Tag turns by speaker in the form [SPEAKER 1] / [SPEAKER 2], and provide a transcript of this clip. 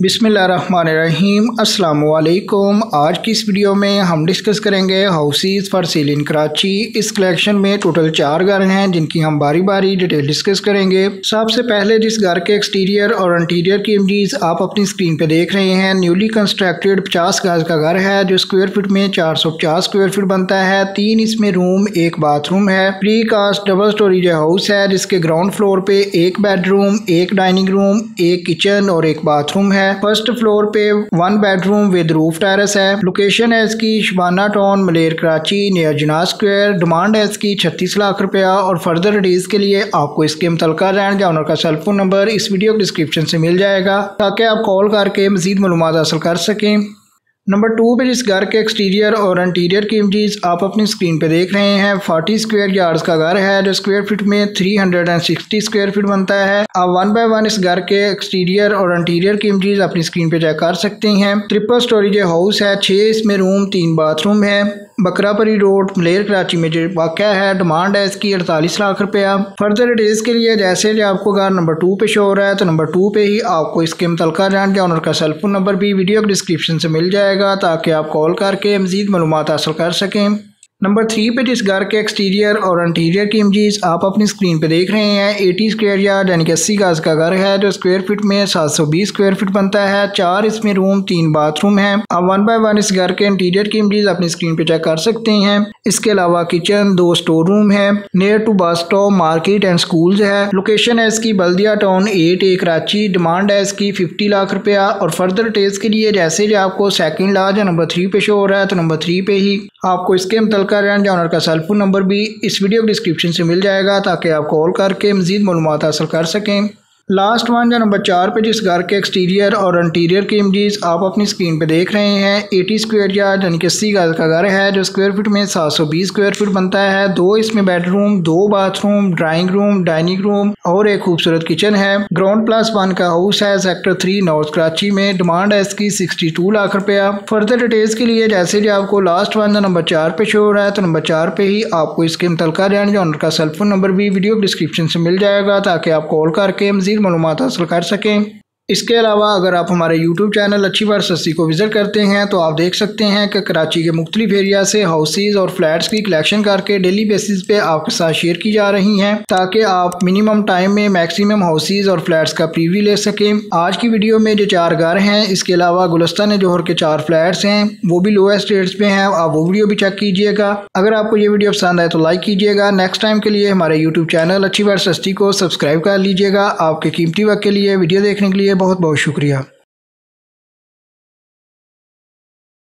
[SPEAKER 1] बिस्मिल्लाहिर्रहमानिर्रहीम अस्सलाम वालेकुम। आज की इस वीडियो में हम डिस्कस करेंगे houses for sale in Karachi. इस कलेक्शन में टोटल 4 घर हैं जिनकी हम बारी बारी डिटेल डिस्कस करेंगे। सबसे पहले जिस घर के एक्सटीरियर और इंटीरियर की इमेजेस आप अपनी स्क्रीन पे देख रहे हैं, न्यूली कंस्ट्रक्टेड 50 गज का घर है जो स्क्वायर फीट में 450 स्क्वायर फीट बनता है। 3 इसमें रूम, 1 बाथरूम है। Precast double storage house है जिसके ग्राउंड फ्लोर पे 1 बेडरूम, 1 डाइनिंग रूम, 1 किचन और 1 बाथरूम है। फर्स्ट फ्लोर पे 1 बेडरूम विद रूफ टेरेस है। लोकेशन है इसकी Shabana town, Malir Karachi, near Jinnah square. Demand है इसकी 36 लाख रुपया और फर्दर डिटेल्स के लिए आपको इसके मुतल्लिका लैंड या ओनर का सेल फोन नंबर इस वीडियो डिस्क्रिप्शन से मिल जाएगा ताकि आप कॉल करके मजीद मालूमात हासिल कर सकें। नंबर 2 पे जिस घर के एक्सटीरियर और इंटीरियर की इमेजेस आप अपनी स्क्रीन पे देख रहे हैं, 40 स्क्वायर यार्ड्स का घर है जो स्क्वायर फीट में 360 स्क्वायर फीट बनता है। आप 1 बाय 1 इस घर के एक्सटीरियर और इंटीरियर की इमेजेस अपनी स्क्रीन पे चेक कर सकते हैं। ट्रिपल स्टोरेज हाउस है, 6 इसमें रूम, 3 बाथरूम है। बकरापरी रोड, मलेर कराची में जो वाक़या है। डिमांड है इसकी 48 लाख रुपया। फर्दर डिटेल्स के लिए जैसे आपको घर नंबर 2 पे शो हो रहा है तो नंबर 2 पे ही आपको इसके मुतल्लिका लैंड या ओनर का सेल फोन नंबर भी वीडियो डिस्क्रिप्शन से मिल जाएगा ताकि आप कॉल करके मजीद मालूमात हासिल कर सकें। नंबर 3 पे जिस घर के एक्सटीरियर और इंटीरियर की इमेजेस आप अपनी स्क्रीन पे देख रहे हैं, 80 स्क्वायर यार्ड यानी कि 80 गज का घर है जो स्क्वायर फीट में 720 स्क्वायर फीट बनता है। 4 इसमें रूम, 3 बाथरूम है। आप 1 बाय 1 इस घर के इंटीरियर की इमेजेस अपनी स्क्रीन पे चेक कर सकते हैं। इसके अलावा किचन, 2 स्टोर रूम है। Near to bus stop, market and schools है। लोकेशन है इसकी बल्दिया टाउन 8A कराची। डिमांड है इसकी 50 लाख रुपया और फर्दर डिटेल्स के लिए जैसे जो आपको सेकंड लार्ज या नंबर 3 पे शो हो रहा है तो नंबर 3 पे ही आपको इसके मुतल्लिका लैंड या ओनर का सेल फोन नंबर भी इस वीडियो डिस्क्रिप्शन से मिल जाएगा ताकि आप कॉल करके मजीद मालूमात हासिल कर सकें। लास्ट वन या नंबर 4 पे जिस घर के एक्सटीरियर और इंटीरियर की इमेजेस आप अपनी स्क्रीन पे देख रहे हैं, 80 स्क्वायर यार्ड यानी कि 80 गज का घर है जो स्क्वायर फीट में 720 स्क्वायर फीट बनता है। 2 इसमें bedroom, 2 bathroom, drawing room, dining room और एक खूबसूरत किचन है। ग्राउंड +1 का हाउस है सेक्टर 3 नॉर्थ कराची में। डिमांड है इसकी 62 लाख रुपया। फर्दर डिटेल्स के लिए जैसे जो आपको लास्ट वन या नंबर 4 पे शो हो रहा है तो नंबर 4 पे ही आपको इसके मुतल्लिका लैंड या ओनर का सेल फोन नंबर भी वीडियो डिस्क्रिप्शन से मिल जाएगा ताकि आप कॉल करके मालूमात हासिल कर सकें। इसके अलावा अगर आप हमारे YouTube चैनल अच्छी बार सस्ती को विजिट करते हैं तो आप देख सकते हैं कि कराची के मुख्तलिफ एरिया से हाउसेज और फ्लैट्स की कलेक्शन करके डेली बेसिस पे आपके साथ शेयर की जा रही हैं ताकि आप मिनिमम टाइम में मैक्सिमम हाउसेज और फ्लैट्स का प्रीव्यू ले सकें। आज की वीडियो में जो 4 घर हैं, इसके अलावा गुलिस्तान जोहर के 4 फ्लैट्स हैं वो भी लोएस्ट रेट्स पे हैं, आप वो वीडियो भी चेक कीजिएगा। अगर आपको ये वीडियो पसंद आए तो लाइक कीजिएगा। नेक्स्ट टाइम के लिए हमारे YouTube चैनल अच्छी बार सस्ती को सब्सक्राइब कर लीजिएगा। आपके कीमती वक्त के लिए वीडियो देखने के लिए बहुत बहुत शुक्रिया।